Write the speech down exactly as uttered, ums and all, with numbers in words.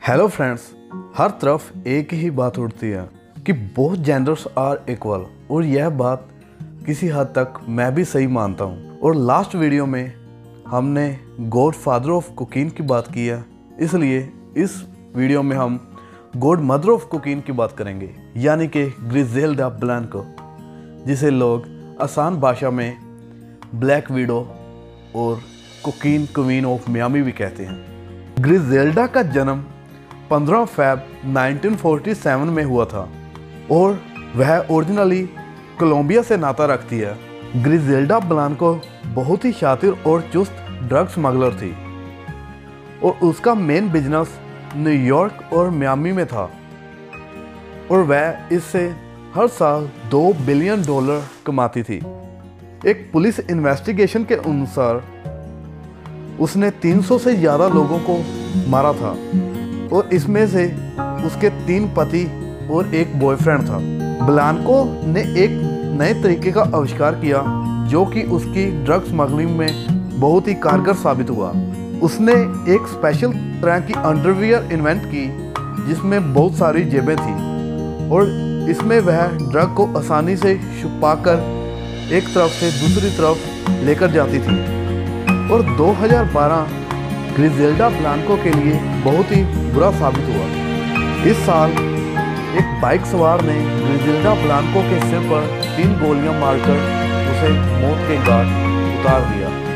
Hello friends, हर तरफ एक ही बात उड़ती है कि बोथ जेंडर्स आर इक्वल, और यह बात किसी हद तक मैं भी सही मानता हूँ। और लास्ट वीडियो में हमने गॉड फादर ऑफ कुकिंग की बात की है, इसलिए इस वीडियो में हम गॉड मदर ऑफ कुकिंग की बात करेंगे, यानी कि ग्रिजेल्डा ब्लैंको, जिसे लोग आसान भाषा में ब्लैक विडो और कुकिंग क्वीन ऑफ मियामी भी कहते हैं। ग्रिजेल्डा का जन्म पंद्रह फरवरी उन्नीस सौ सैंतालीस में हुआ था और वह ओरिजिनली कोलंबिया से नाता रखती है। ग्रिजेल्डा ब्लांको बहुत ही शातिर और चुस्त ड्रग स्मगलर थी और उसका मेन बिजनेस न्यूयॉर्क और मियामी में था और वह इससे हर साल दो बिलियन डॉलर कमाती थी। एक पुलिस इन्वेस्टिगेशन के अनुसार उसने तीन सौ से ज़्यादा लोगों को मारा था और इसमें से उसके तीन पति और एक बॉयफ्रेंड था। ब्लांको ने एक नए तरीके का आविष्कार किया जो कि उसकी ड्रग स्मगलिंग में बहुत ही कारगर साबित हुआ। उसने एक स्पेशल तरह की अंडरवियर इन्वेंट की जिसमें बहुत सारी जेबें थी और इसमें वह ड्रग को आसानी से छुपाकर एक तरफ से दूसरी तरफ लेकर जाती थी। और दो हज़ार बारह ग्रिजेल्डा ब्लांको के लिए बहुत ही बुरा साबित हुआ। इस साल एक बाइक सवार ने ग्रिजेल्डा ब्लांको के सिर पर तीन गोलियां मारकर उसे मौत के घाट उतार दिया।